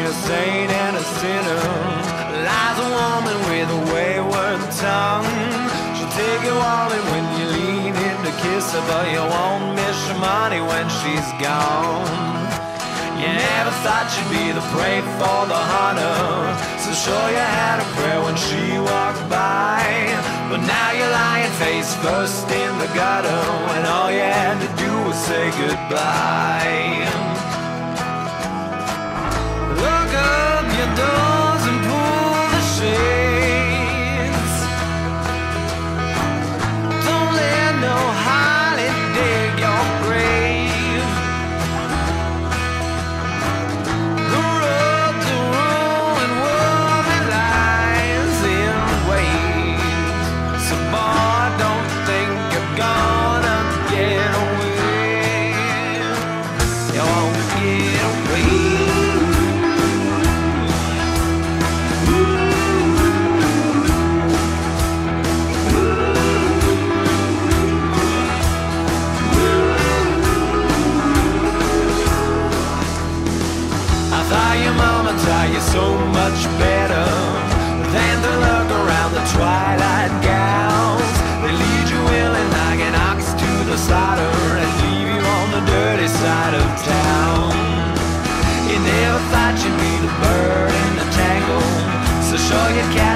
a saint and a sinner lies a woman with a wayward tongue. She'll take you all in when you lean in to kiss her, but you won't miss your money when she's gone. You never thought you'd be the prey for the hunter, so sure you had a prayer when she walked by. But now you're lying face first in the gutter, when all you had to do was say goodbye. Lock up your doors and pull the shades. Don't let no holly dig your grave. The road to ruin woman lies in wait. So boy, don't think you're gonna get away. You won't get away. Your mama taught you so much better than to look around the twilight gals. They lead you willing like an ox to the slaughter and leave you on the dirty side of town. You never thought you'd be the bird in the tangle, so sure you can't